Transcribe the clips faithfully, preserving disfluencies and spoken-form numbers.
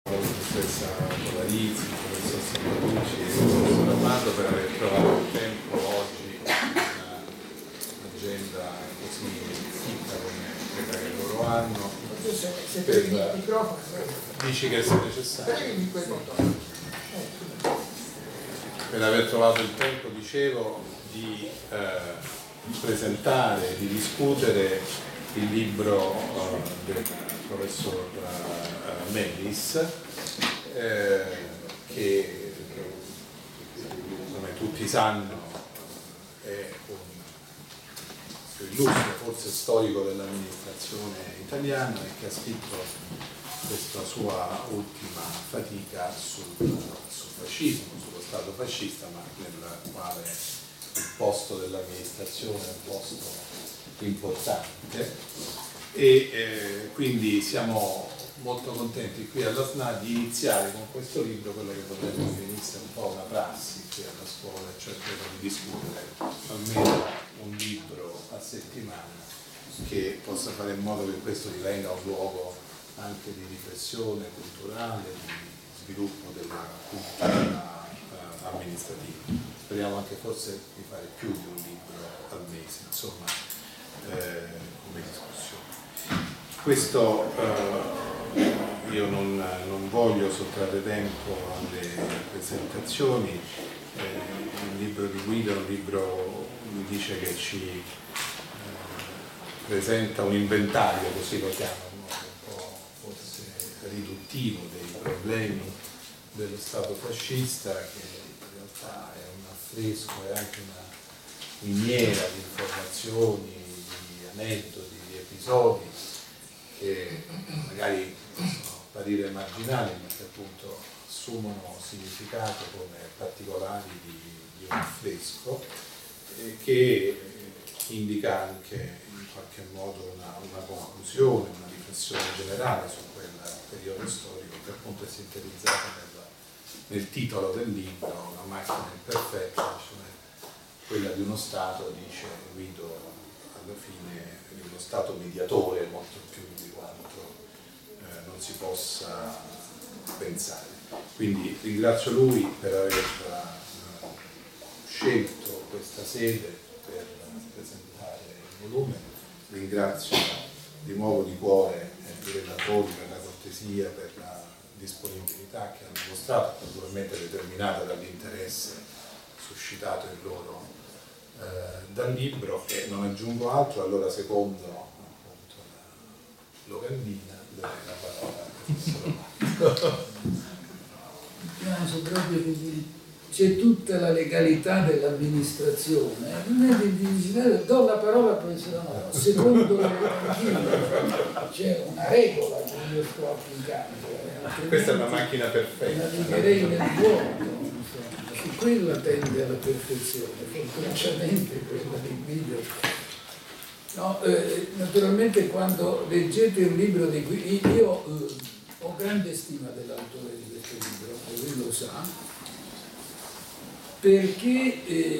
la professoressa Polarizzi, il professor Salvaducci e il professor Armando per aver trovato il tempo oggi in un'agenda così fitta come quella che loro hanno. Se, se per, il microfono, dici che sia necessario per aver trovato il tempo, dicevo, di eh, presentare, di discutere il libro eh, del professor eh, Mellis, eh, che come tutti sanno è un più illustre, forse storico dell'amministrazione italiana, e che ha scritto questa sua ultima fatica sul, sul fascismo, sullo Stato fascista, ma nel quale il posto dell'amministrazione è un posto importante. E eh, quindi siamo molto contenti qui alla S N A di iniziare con questo libro quello che potremmo definire un po' una prassi qui alla scuola, cioè quello di discutere almeno un libro a settimana che possa fare in modo che questo divenga un luogo anche di riflessione culturale, di sviluppo della cultura eh, amministrativa. Speriamo anche forse di fare più di un libro al mese, insomma, eh, come discussione. Questo eh, io non, non voglio sottrarre tempo alle presentazioni. Eh, il libro di guida è un libro, mi dice che ci eh, presenta un inventario, così lo chiamano, un po' forse riduttivo dei problemi dello Stato fascista, che in realtà è un affresco, è anche una miniera di informazioni, di aneddoti, di episodi che magari possono apparire marginali, ma che appunto assumono significato come particolari di, di un affresco, e che indica anche in qualche modo una, una conclusione, una riflessione generale su quel periodo storico che appunto è sintetizzata nel, nel titolo del libro, Una macchina imperfetta, cioè quella di uno Stato, dice Guido alla fine, di uno Stato mediatore molto più di quanto eh, non si possa pensare. Quindi ringrazio lui per aver eh, scelto questa sede per presentare il volume, ringrazio di nuovo di cuore i relatori per la cortesia, per la disponibilità che hanno mostrato, naturalmente determinata dall'interesse suscitato in loro eh, dal libro, e non aggiungo altro. Allora, secondo appunto la locandina, darei la parola al professor. Penso proprio che c'è tutta la legalità dell'amministrazione, non è di do la parola al professore Amaro, secondo la locandina c'è una regola che io sto applicando. Questa è una macchina perfetta. La navigherei nel vuoto, su quella tende alla perfezione, fortunatamente quella di Guido. No, eh, naturalmente quando leggete un libro di Guido, io eh, ho grande stima dell'autore di questo libro, e lui lo sa, perché eh,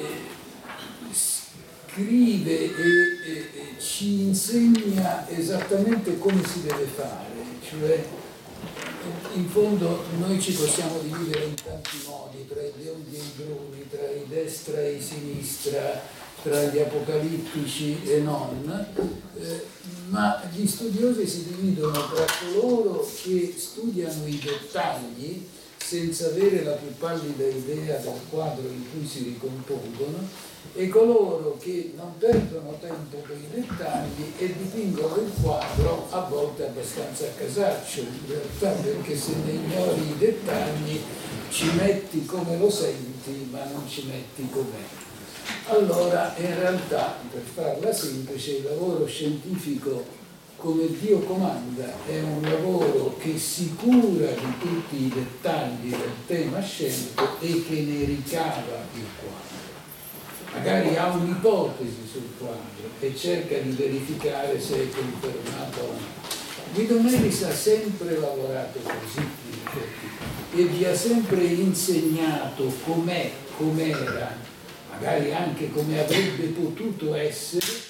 scrive e, e, e ci insegna esattamente come si deve fare, cioè in fondo noi ci possiamo dividere in tanti modi, tra i biondi e i bruni, tra i destra e i sinistra, tra gli apocalittici e non, eh, ma gli studiosi si dividono tra coloro che studiano i dettagli senza avere la più pallida idea del quadro in cui si ricompongono, e coloro che non perdono tempo con i dettagli e dipingono il quadro a volte abbastanza a casaccio, in realtà, perché se ne ignori i dettagli ci metti come lo senti ma non ci metti com'è. Allora, in realtà, per farla semplice, il lavoro scientifico, come Dio comanda, è un lavoro che si cura di tutti i dettagli del tema scelto e che ne ricava il quadro. Magari ha un'ipotesi sul quadro e cerca di verificare se è confermato o no. Guido Mellis ha sempre lavorato così, e vi ha sempre insegnato com'è, com'era, magari anche come avrebbe potuto essere,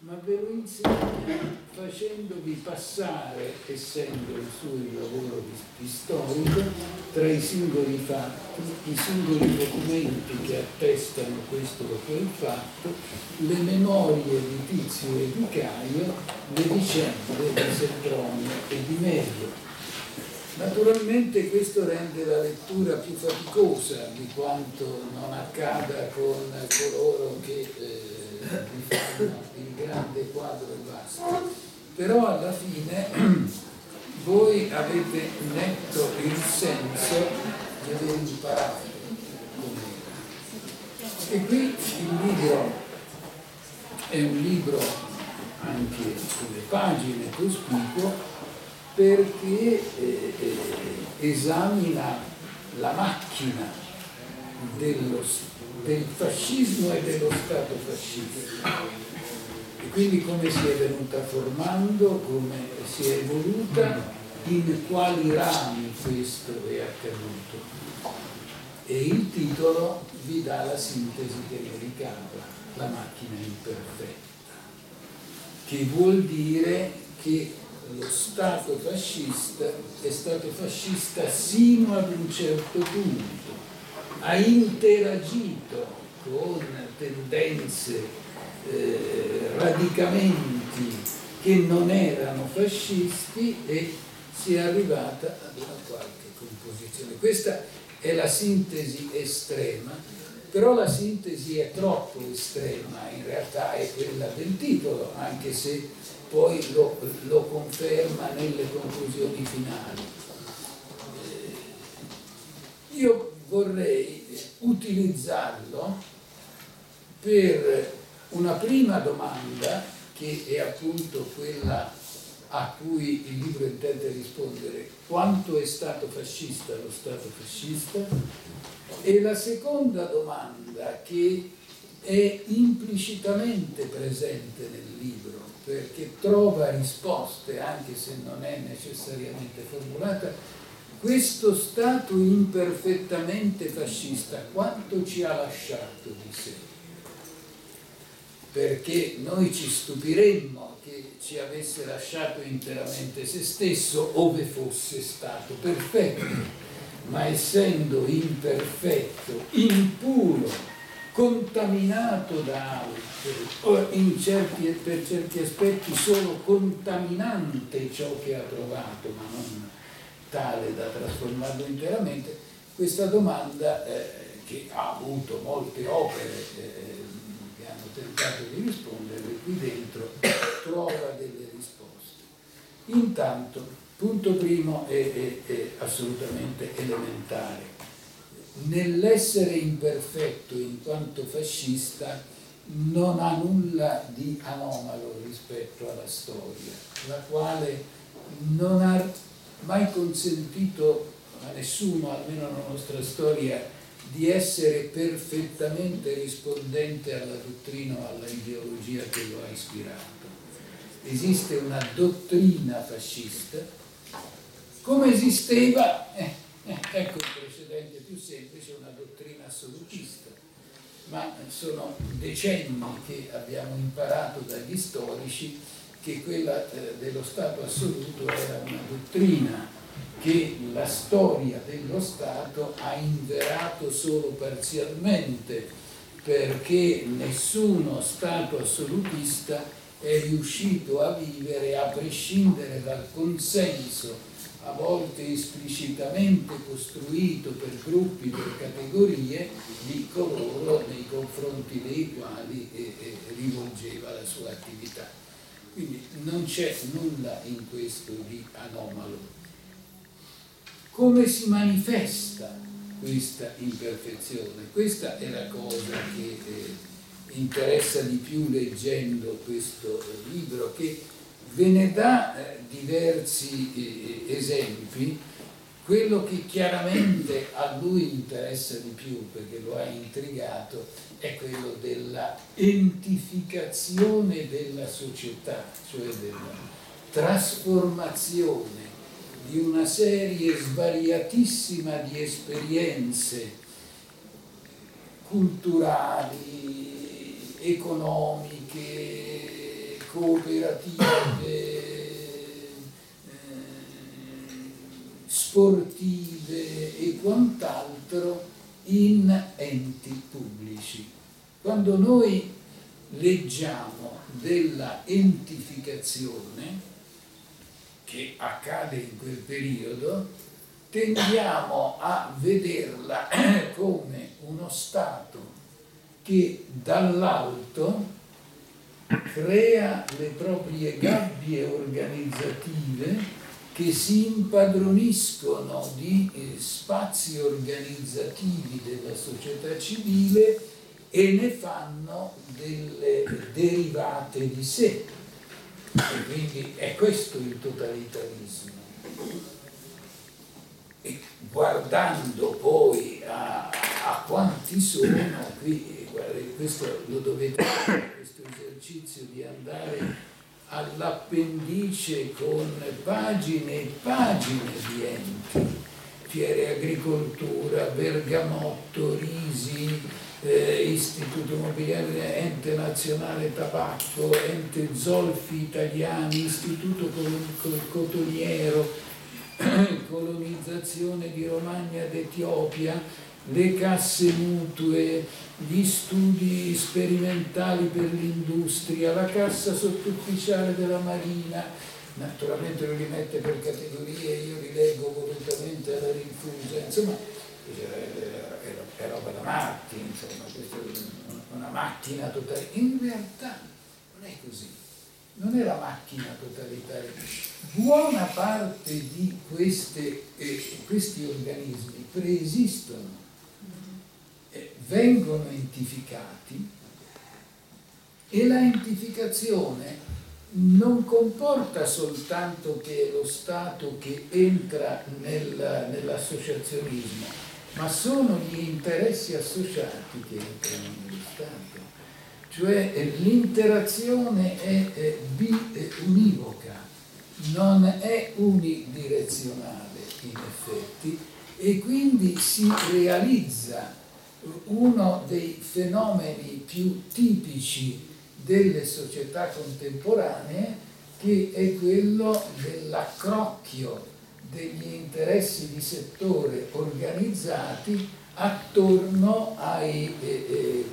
ma ve lo insegna facendovi passare, essendo il suo il lavoro di, di storico, tra i singoli fatti, i singoli documenti che attestano questo o quel fatto, le memorie di Tizio e di Caio, le vicende di Sempronio e di Melio. Naturalmente questo rende la lettura più faticosa di quanto non accada con coloro che eh, vi fanno il grande quadro e basta. Però alla fine voi avete netto il senso di aver imparato com'era. E qui il libro è un libro anche sulle pagine cospicuo, perché eh, eh, esamina la macchina dello, del fascismo e dello Stato fascista, e quindi come si è venuta formando, come si è evoluta, in quali rami questo è accaduto. E il titolo vi dà la sintesi che ne ricava, la macchina imperfetta, che vuol dire che lo Stato fascista è stato fascista sino ad un certo punto, ha interagito con tendenze, eh, radicamenti che non erano fascisti e si è arrivata ad una qualche composizione. Questa è la sintesi estrema, però la sintesi è troppo estrema, in realtà è quella del titolo, anche se poi lo, lo conferma nelle conclusioni finali. Eh, io vorrei utilizzarlo per una prima domanda, che è appunto quella a cui il libro intende rispondere: quanto è stato fascista lo Stato fascista? E la seconda domanda, che è implicitamente presente nel libro, perché trova risposte, anche se non è necessariamente formulata: questo Stato imperfettamente fascista quanto ci ha lasciato di sé? Perché noi ci stupiremmo che ci avesse lasciato interamente se stesso, ove fosse stato perfetto, ma essendo imperfetto, impuro, contaminato da altri, o in certi, per certi aspetti solo contaminante ciò che ha trovato, ma non tale da trasformarlo interamente, questa domanda, eh, che ha avuto molte opere eh, che hanno tentato di rispondere, qui dentro trova delle risposte. Intanto, punto primo è, è, è assolutamente elementare. Nell'essere imperfetto in quanto fascista non ha nulla di anomalo rispetto alla storia, la quale non ha mai consentito a nessuno, almeno nella nostra storia, di essere perfettamente rispondente alla dottrina o alla ideologia che lo ha ispirato. Esiste una dottrina fascista, come esisteva, eh, eh, ecco il precedente più semplice, una dottrina assolutista, ma sono decenni che abbiamo imparato dagli storici che quella eh, dello Stato assoluto era una dottrina che la storia dello Stato ha inverato solo parzialmente, perché nessuno Stato assolutista è riuscito a vivere a prescindere dal consenso, a volte esplicitamente costruito per gruppi, per categorie, di coloro nei confronti dei quali eh, eh, rivolgeva la sua attività. Quindi non c'è nulla in questo di anomalo. Come si manifesta questa imperfezione? Questa è la cosa che eh, interessa di più leggendo questo eh, libro, che ve ne dà eh, diversi eh, esempi. Quello che chiaramente a lui interessa di più, perché lo ha intrigato, è quello della entificazione della società, cioè della trasformazione di una serie svariatissima di esperienze culturali, economiche, cooperative, eh, sportive e quant'altro in enti pubblici. Quando noi leggiamo della entificazione che accade in quel periodo, tendiamo a vederla come uno Stato che dall'alto crea le proprie gabbie organizzative che si impadroniscono di eh, spazi organizzativi della società civile e ne fanno delle derivate di sé. E quindi è questo il totalitarismo. E guardando poi a, a quanti sono, qui guarda, questo lo dovete fare, questo esercizio di andare all'appendice con pagine e pagine di enti, Fiere Agricoltura, Bergamotto, Risi, eh, Istituto Immobiliare, Ente Nazionale Tabacco, Ente Zolfi Italiani, Istituto Cotoniero, Colonizzazione di Romagna d'Etiopia, le casse mutue, gli studi sperimentali per l'industria, la cassa sottufficiale della Marina, naturalmente lo rimette per categorie, io li leggo volutamente alla rinfusa, insomma è roba da matti, insomma, questa è una macchina totale. In realtà non è così, non è la macchina totalitaria. Buona parte di queste, eh, questi organismi preesistono, eh, vengono entificati e la entificazione non comporta soltanto che è lo Stato che entra nel, nell'associazionismo, ma sono gli interessi associati che entrano nello Stato. Cioè l'interazione è, è univoca, non è unidirezionale in effetti, e quindi si realizza uno dei fenomeni più tipici delle società contemporanee, che è quello dell'accrocchio degli interessi di settore organizzati attorno ai eh, eh,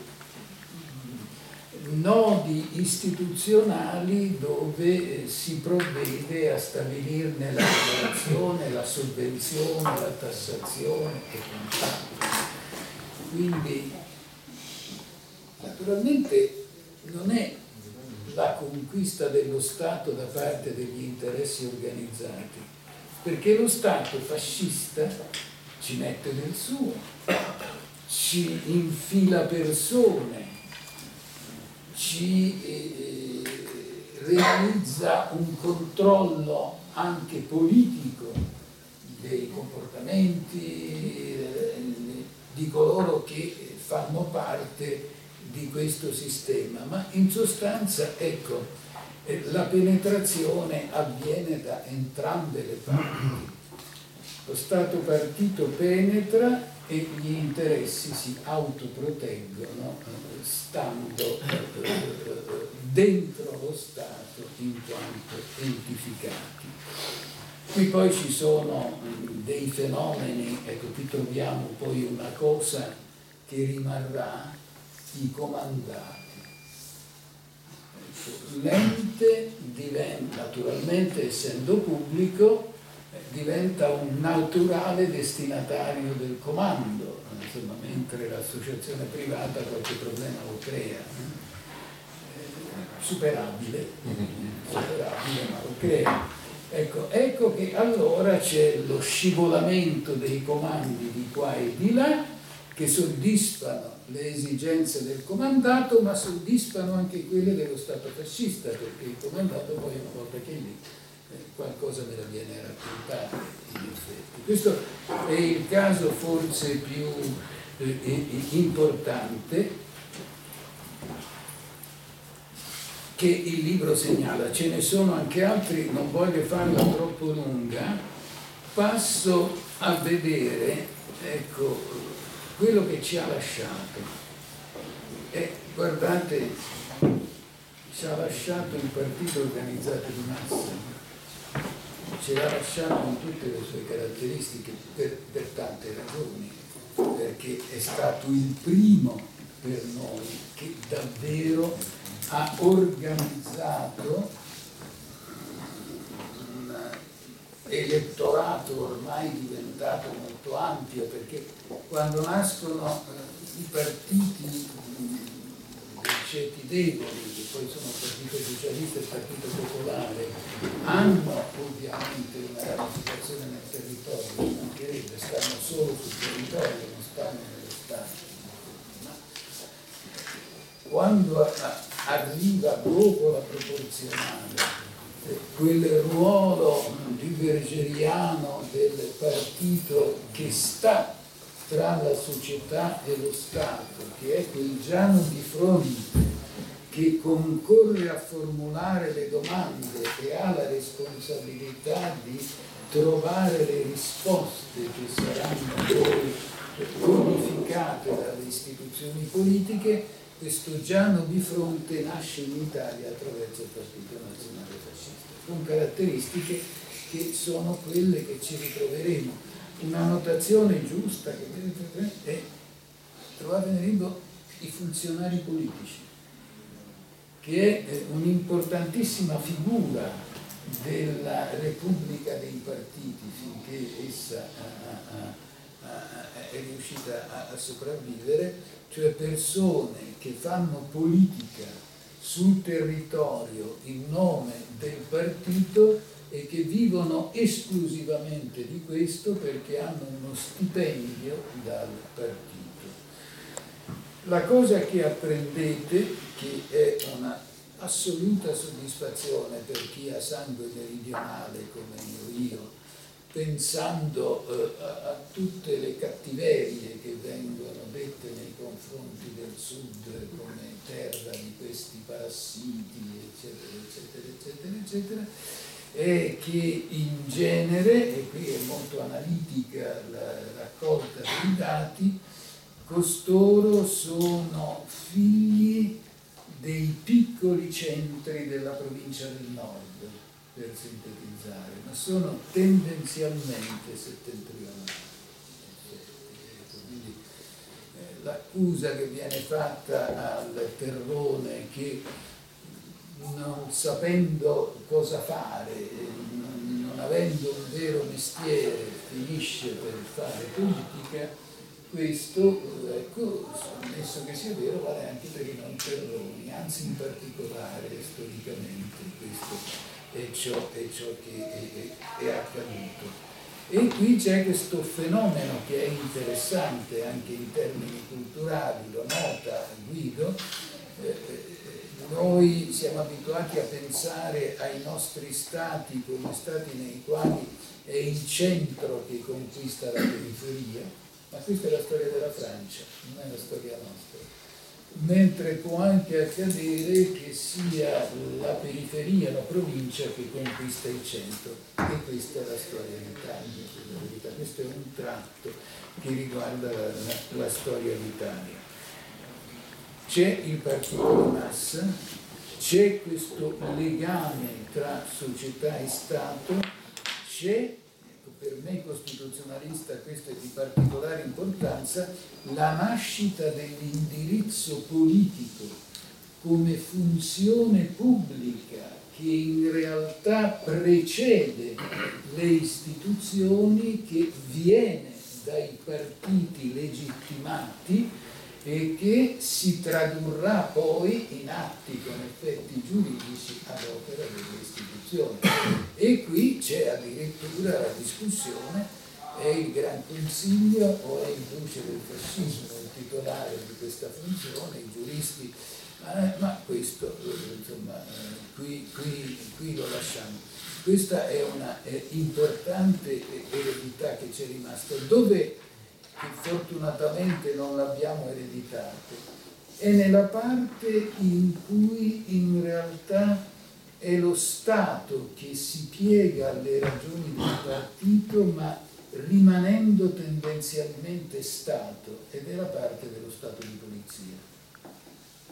nodi istituzionali dove eh, si provvede a stabilirne la regolazione, la sovvenzione, la tassazione e quant'altro. Quindi, naturalmente, non è la conquista dello Stato da parte degli interessi organizzati, perché lo Stato fascista ci mette del suo, ci infila persone, ci eh, realizza un controllo anche politico dei comportamenti eh, di coloro che fanno parte di questo sistema, ma in sostanza, ecco, eh, la penetrazione avviene da entrambe le parti. Lo Stato partito penetra e gli interessi si autoproteggono eh, stando eh, dentro lo Stato in quanto entificati. Qui poi ci sono mh, dei fenomeni, ecco, qui troviamo poi una cosa che rimarrà: i comandati. L'ente diventa, naturalmente essendo pubblico, diventa un naturale destinatario del comando, insomma, mentre l'associazione privata qualche problema lo crea, eh, superabile, superabile ma lo crea. Ecco, ecco che allora c'è lo scivolamento dei comandi di qua e di là, che soddisfano le esigenze del comandato, ma soddisfano anche quelle dello Stato fascista, perché il comandato poi, una volta che è lì, eh, qualcosa me la viene a raccontare, in effetti. Questo è il caso forse più eh, importante che il libro segnala. Ce ne sono anche altri, non voglio farla troppo lunga, passo a vedere, ecco, quello che ci ha lasciato. E guardate, ci ha lasciato il partito organizzato di massa, ce l'ha lasciato in tutte le sue caratteristiche per, per tante ragioni, perché è stato il primo per noi che davvero ha organizzato un elettorato ormai diventato molto ampio, perché quando nascono eh, i partiti dei ceti deboli, che poi sono il Partito Socialista e il Partito Popolare, hanno ovviamente una ramificazione nel territorio, ci mancherebbe, stanno solo sul territorio, non stanno nello Stato. Quando arriva dopo la proporzionale quel ruolo libergeriano del partito che sta tra la società e lo Stato, che è quel Giano di fronte che concorre a formulare le domande e ha la responsabilità di trovare le risposte che saranno poi codificate dalle istituzioni politiche, questo Giano di fronte nasce in Italia attraverso il Partito Nazionale Fascista, con caratteristiche che sono quelle che ci ritroveremo. Una notazione giusta che è trovate nel libro i funzionari politici, che è un'importantissima figura della Repubblica dei partiti finché essa è riuscita a sopravvivere, cioè persone che fanno politica sul territorio in nome del partito e che vivono esclusivamente di questo perché hanno uno stipendio dal partito. La cosa che apprendete, che è una assoluta soddisfazione per chi ha sangue meridionale come io, pensando eh, a, a tutte le cattiverie che vengono dette nei confronti del Sud come terra di questi parassiti, eccetera, eccetera, eccetera, eccetera, è che in genere, e qui è molto analitica la raccolta dei dati, costoro sono figli dei piccoli centri della provincia del Nord, per sintetizzare, ma sono tendenzialmente settentrionali. Quindi eh, l'accusa che viene fatta al Terrone che non sapendo cosa fare, non, non avendo un vero mestiere, finisce per fare politica, questo, ecco, ammesso che sia vero, vale anche per i non terroni, anzi in particolare storicamente questo è ciò, è ciò che è, è, è accaduto. E qui c'è questo fenomeno che è interessante anche in termini culturali, lo nota Guido. Eh, noi siamo abituati a pensare ai nostri stati come stati nei quali è il centro che conquista la periferia, ma questa è la storia della Francia, non è la storia nostra. Mentre può anche accadere che sia la periferia, la provincia che conquista il centro, e questa è la storia d'Italia. Questo è un tratto che riguarda la, la, la storia d'Italia. C'è il partito di massa, c'è questo legame tra società e Stato, c'è, per me costituzionalista questo è di particolare importanza, la nascita dell'indirizzo politico come funzione pubblica che in realtà precede le istituzioni, che viene dai partiti legittimati e che si tradurrà poi in atti con effetti giuridici ad opera delle istituzioni. E qui c'è addirittura la discussione: è il Gran Consiglio o è il Duce del Fascismo il titolare di questa funzione? I giuristi, eh, ma questo insomma eh, qui, qui, qui lo lasciamo. Questa è una eh, importante eredità che ci è rimasta, dove che fortunatamente non l'abbiamo ereditato, è nella parte in cui in realtà è lo Stato che si piega alle ragioni del partito, ma rimanendo tendenzialmente Stato, ed è la parte dello Stato di polizia.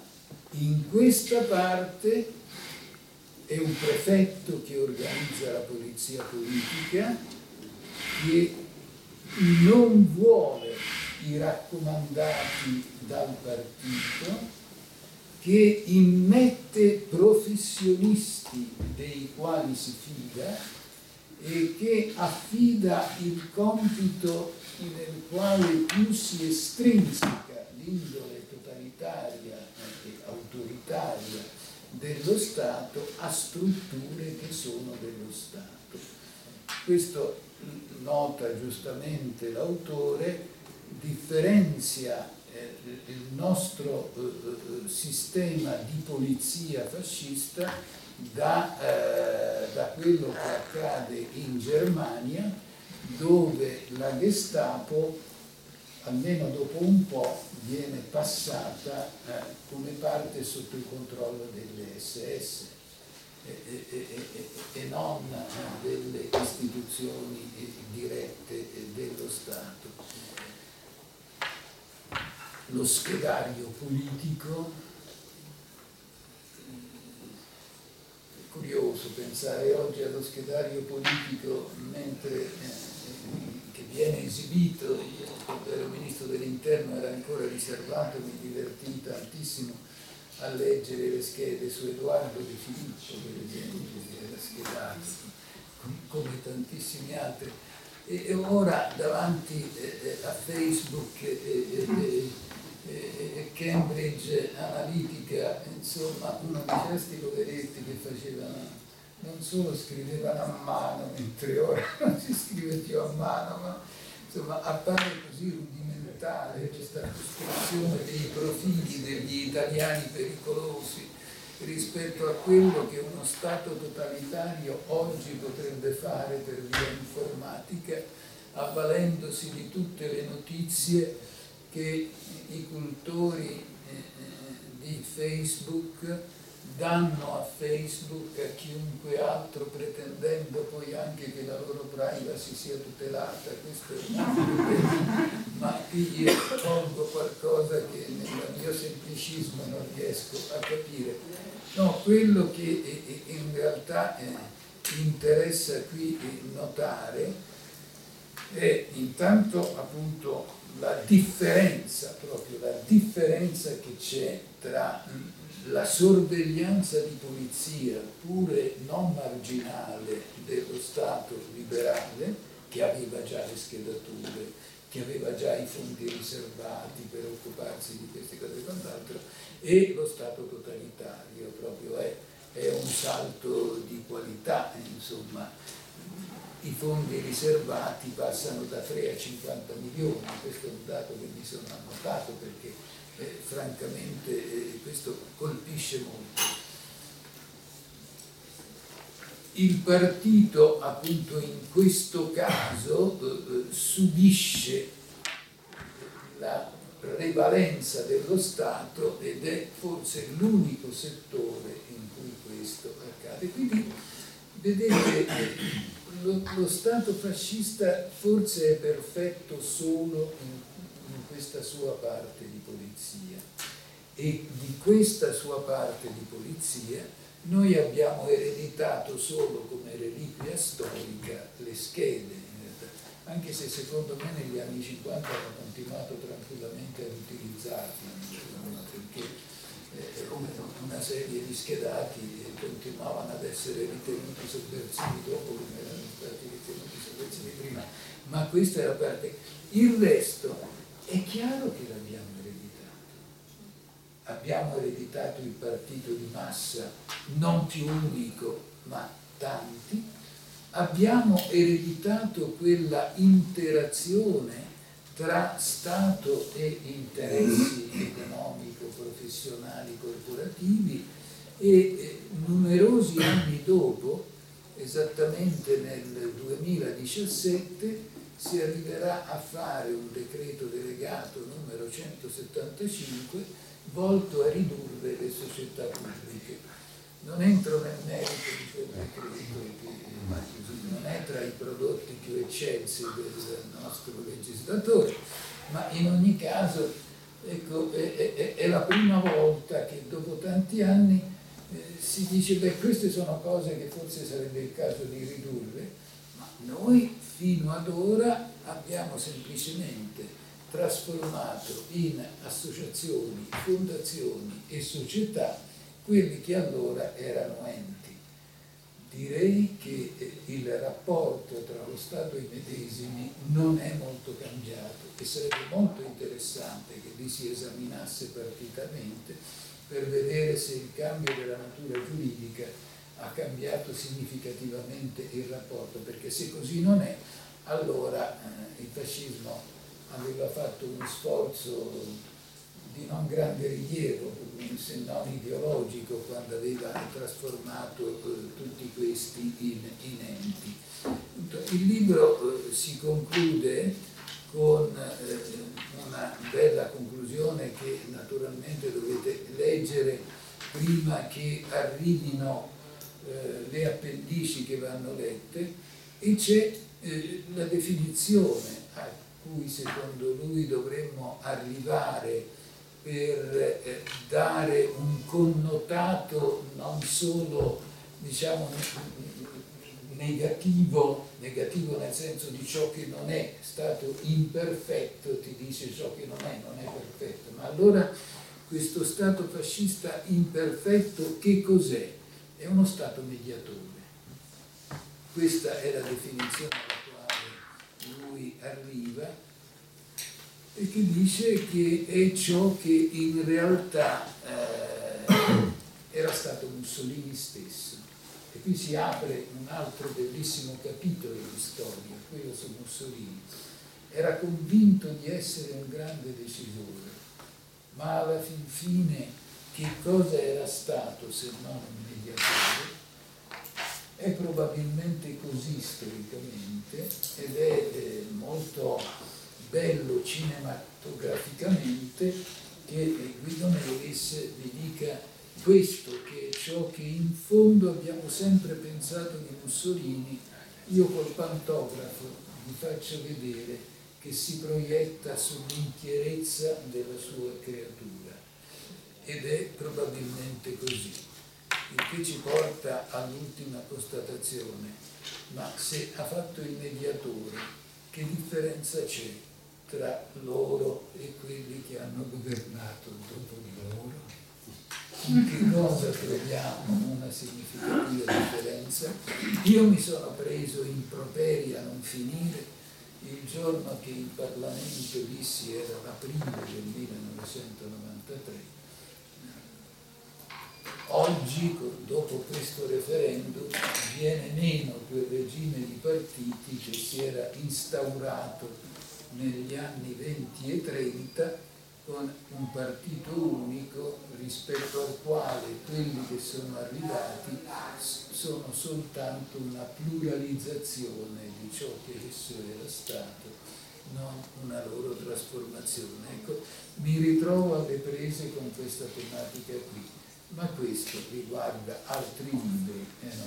In questa parte è un prefetto che organizza la polizia politica, che non vuole i raccomandati dal partito, che immette professionisti dei quali si fida e che affida il compito nel quale più si estrinseca l'indole totalitaria e autoritaria dello Stato a strutture che sono dello Stato. Questo, nota giustamente l'autore, differenzia eh, il nostro eh, sistema di polizia fascista da, eh, da quello che accade in Germania, dove la Gestapo, almeno dopo un po', viene passata eh, come parte sotto il controllo delle esse esse e, e, e, e non eh, delle istituzioni dirette dello Stato. Lo schedario politico, è curioso pensare oggi allo schedario politico mentre eh, che viene esibito. Io quando ero ministro dell'interno era ancora riservato, mi divertì tantissimo a leggere le schede su Edoardo De Filippo, per esempio, che era schedato come tantissimi altri. E ora davanti eh, a Facebook e eh, eh, Cambridge Analytica, insomma, uno di questi poveretti che facevano, non solo scrivevano a mano, mentre ora non si scrive più a mano, ma insomma appare così rudimentale questa costruzione dei profili degli italiani pericolosi rispetto a quello che uno Stato totalitario oggi potrebbe fare per via informatica, avvalendosi di tutte le notizie che i cultori di Facebook danno a Facebook, a chiunque altro, pretendendo poi anche che la loro privacy sia tutelata. Questo è un altro tema, ma qui io colgo qualcosa che nel mio semplicismo non riesco a capire. No, quello che in realtà interessa qui notare è intanto appunto la differenza, proprio la differenza che c'è tra la sorveglianza di polizia, pure non marginale, dello Stato liberale, che aveva già le schedature, che aveva già i fondi riservati per occuparsi di queste cose e quant'altro, e lo Stato totalitario, proprio è, è un salto di qualità, insomma. I fondi riservati passano da tre a cinquanta milioni, questo è un dato che mi sono annotato perché eh, francamente eh, questo colpisce molto. Il partito appunto in questo caso eh, subisce la prevalenza dello Stato ed è forse l'unico settore in cui questo accade. Quindi vedete, eh, lo, lo Stato fascista forse è perfetto solo in, in questa sua parte di polizia, e di questa sua parte di polizia noi abbiamo ereditato solo come reliquia storica le schede, anche se secondo me negli anni cinquanta hanno continuato tranquillamente ad utilizzarli, perché eh, una serie di schedati continuavano ad essere ritenuti sovversivi dopo come erano stati ritenuti sovversivi prima, ma questa è la parte. Il resto è chiaro che l'abbiamo ereditato. Abbiamo ereditato il partito di massa, non più unico, ma tanti. Abbiamo ereditato quella interazione tra Stato e interessi economico, professionali, corporativi, e eh, numerosi anni dopo, esattamente nel duemiladiciassette, si arriverà a fare un decreto delegato numero centosettantacinque volto a ridurre le società pubbliche. Non entro nel merito di quel decreto, che non è tra i prodotti più eccelsi del nostro legislatore, ma in ogni caso Ecco, è, è, è la prima volta che dopo tanti anni eh, si dice, beh, queste sono cose che forse sarebbe il caso di ridurre, ma noi fino ad ora abbiamo semplicemente trasformato in associazioni, fondazioni e società quelli che allora erano enti. Direi che il rapporto tra lo Stato e i medesimi non è molto cambiato e sarebbe molto interessante che li si esaminasse partitamente per vedere se il cambio della natura giuridica ha cambiato significativamente il rapporto, perché se così non è, allora eh, il fascismo aveva fatto uno sforzo di non grande rilievo, se non ideologico, quando aveva trasformato eh, tutti questi in, in enti. Il libro eh, si conclude con eh, una bella conclusione che naturalmente dovete leggere prima che arrivino eh, le appendici che vanno lette, e c'è eh, la definizione a cui secondo lui dovremmo arrivare per eh, dare un connotato non solo, diciamo, negativo, negativo nel senso di ciò che non è stato imperfetto, ti dice ciò che non è, non è perfetto, ma allora questo stato fascista imperfetto che cos'è? È uno stato mediatore. Questa è la definizione alla quale lui arriva, e che dice che è ciò che in realtà eh, era stato Mussolini stesso. E qui si apre un altro bellissimo capitolo di storia, quello su Mussolini. Era convinto di essere un grande decisore, ma alla fin fine che cosa era stato se non un mediatore? È probabilmente così storicamente, ed è eh, molto bello cinematograficamente che Guido Meis vi dica questo, che è ciò che in fondo abbiamo sempre pensato di Mussolini. Io col pantografo vi faccio vedere che si proietta sull'intierezza della sua creatura, ed è probabilmente così, il che ci porta all'ultima constatazione: ma se ha fatto il mediatore, che differenza c'è tra loro e quelli che hanno governato dopo di loro? In che cosa troviamo una significativa differenza? Io mi sono preso improperi a non finire il giorno che il Parlamento dissi, era l'aprile del millenovecentonovantatré, oggi, dopo questo referendum, viene meno quel regime di partiti che si era instaurato negli anni venti e trenta, con un partito unico rispetto al quale quelli che sono arrivati sono soltanto una pluralizzazione di ciò che esso era stato, non una loro trasformazione. Ecco, mi ritrovo alle prese con questa tematica qui, ma questo riguarda altri libri e